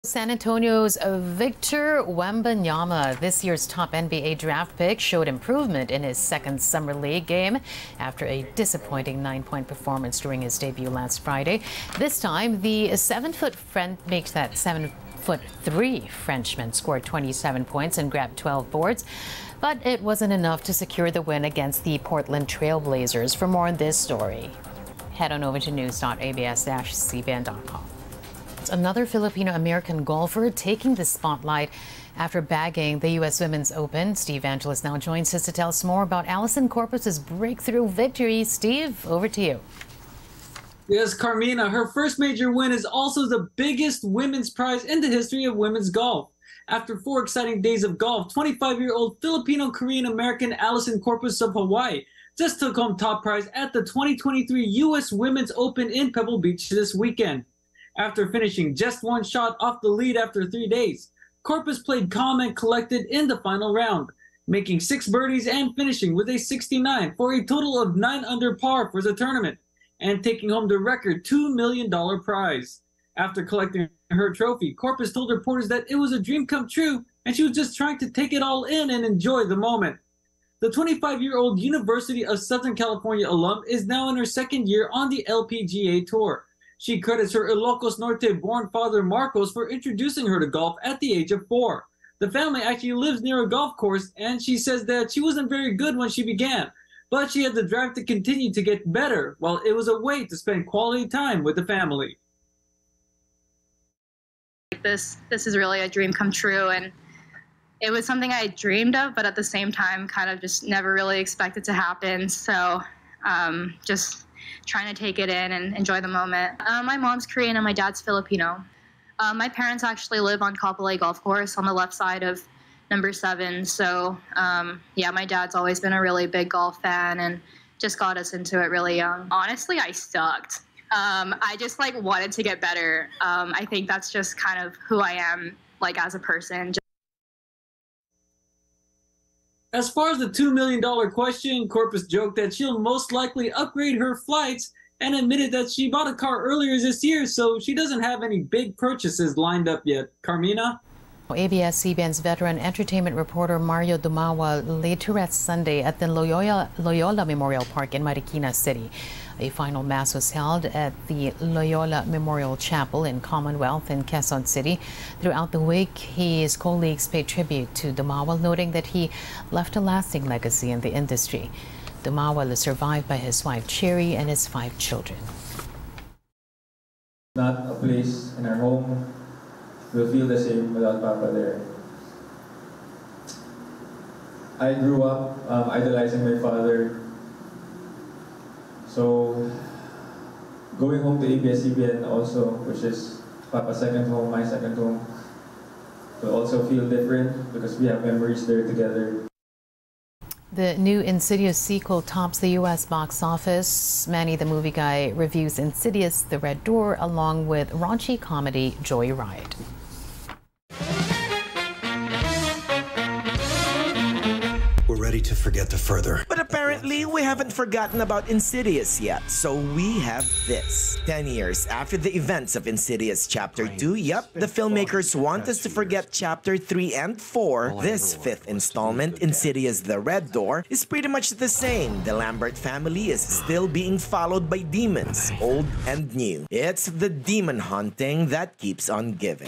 San Antonio's Victor Wembanyama, this year's top NBA draft pick, showed improvement in his second summer league game after a disappointing 9-point performance during his debut last Friday. This time, the 7'3" Frenchman scored 27 points and grabbed 12 boards, but it wasn't enough to secure the win against the Portland Trail Blazers. For more on this story, head on over to news.abs-cbn.com. Another Filipino-American golfer taking the spotlight after bagging the U.S. Women's Open. Steve Angeles now joins us to tell us more about Alison Corpus's breakthrough victory. Steve, over to you. Yes, Carmina, her first major win is also the biggest women's prize in the history of women's golf. After 4 exciting days of golf, 25-year-old Filipino-Korean-American Alison Corpus of Hawaii just took home top prize at the 2023 U.S. Women's Open in Pebble Beach this weekend. After finishing just 1 shot off the lead after 3 days, Corpus played calm and collected in the final round, making 6 birdies and finishing with a 69 for a total of 9 under par for the tournament, and taking home the record $2 million prize. After collecting her trophy, Corpus told reporters that it was a dream come true and she was just trying to take it all in and enjoy the moment. The 25-year-old University of Southern California alum is now in her 2nd year on the LPGA Tour. She credits her Ilocos Norte-born father Marcos for introducing her to golf at the age of 4. The family actually lives near a golf course, and she says that she wasn't very good when she began, but she had the drive to continue to get better, while it was a way to spend quality time with the family. This is really a dream come true, and it was something I dreamed of, but at the same time kind of just never really expected to happen. So just trying to take it in and enjoy the moment. My mom's Korean and my dad's Filipino. My parents actually live on Kapolei Golf Course on the left side of number 7. So yeah, my dad's always been a really big golf fan and just got us into it really young. Honestly, I sucked. I just wanted to get better. I think that's just kind of who I am as a person. As far as the $2 million question, Corpus joked that she'll most likely upgrade her flights and admitted that she bought a car earlier this year, so she doesn't have any big purchases lined up yet. Carmina? ABS-CBN's veteran entertainment reporter Mario Dumawa laid to rest Sunday at the Loyola Memorial Park in Marikina City. A final mass was held at the Loyola Memorial Chapel in Commonwealth in Quezon City. Throughout the week, his colleagues paid tribute to Dumawa, noting that he left a lasting legacy in the industry. Dumawa is survived by his wife Cherry and his 5 children. Not a place in our home will feel the same without Papa there. I grew up idolizing my father. So going home to ABS-CBN also, which is Papa's second home, my second home, will also feel different because we have memories there together. The new Insidious sequel tops the U.S. box office. Manny the Movie Guy reviews Insidious: The Red Door along with raunchy comedy Joyride. We're ready to forget the further. But apparently, we haven't forgotten about Insidious yet, so we have this. 10 years after the events of Insidious Chapter 2, yep, the filmmakers want us to forget Chapter 3 and 4. This 5th installment, Insidious: The Red Door, is pretty much the same. The Lambert family is still being followed by demons, old and new. It's the demon hunting that keeps on giving.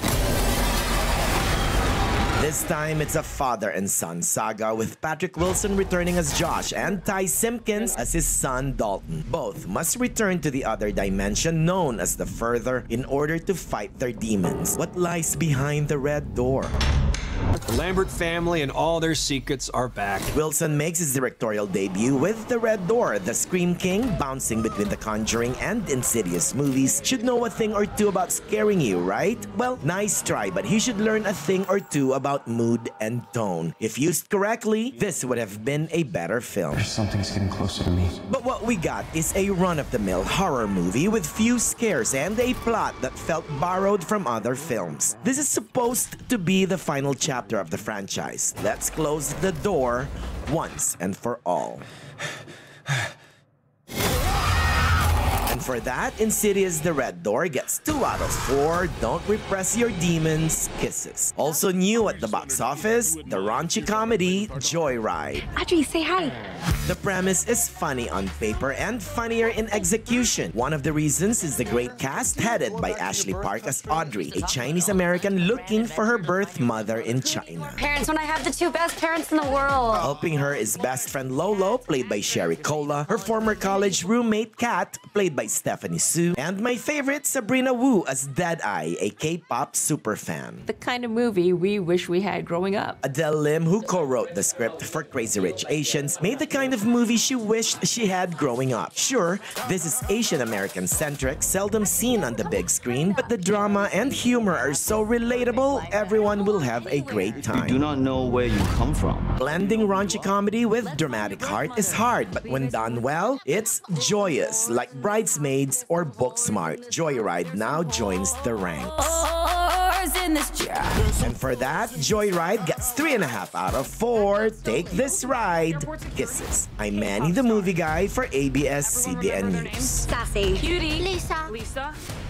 This time, it's a father and son saga with Patrick Wilson returning as Josh and Ty Simpkins as his son Dalton. Both must return to the other dimension known as the Further in order to fight their demons. What lies behind the Red Door? The Lambert family and all their secrets are back. Wilson makes his directorial debut with The Red Door. The Scream King, bouncing between The Conjuring and Insidious movies, should know a thing or two about scaring you, right? Well, nice try, but he should learn a thing or two about mood and tone. If used correctly, this would have been a better film. Something's getting closer to me. But what we got is a run-of-the-mill horror movie with few scares and a plot that felt borrowed from other films. This is supposed to be the final chapter of the franchise. Let's close the door once and for all. And for that, Insidious The Red Door gets 2 out of 4 Don't Repress Your Demons kisses. Also new at the box office, the raunchy comedy Joyride. Audrey, say hi. The premise is funny on paper and funnier in execution. One of the reasons is the great cast headed by Ashley Park as Audrey, a Chinese-American looking for her birth mother in China. Parents, when I have the 2 best parents in the world. Helping her is best friend Lolo, played by Sherry Cola, her former college roommate Kat, played by Stephanie Su, and my favorite Sabrina Wu as Deadeye, a K-pop superfan. The kind of movie we wish we had growing up. Adele Lim, who co-wrote the script for Crazy Rich Asians, made the kind of movie she wished she had growing up. Sure, this is Asian American centric, seldom seen on the big screen, but the drama and humor are so relatable, everyone will have a great time. You do not know where you come from. Blending raunchy comedy with dramatic heart is hard, but when done well, it's joyous, like Bridesmaids or Booksmart. Joyride now joins the ranks. And for that, Joyride gets 3.5 out of 4 Take This Ride kisses. I'm Manny the Movie Guy for ABS-CBN News. Sassy. Cutie. Lisa. Lisa.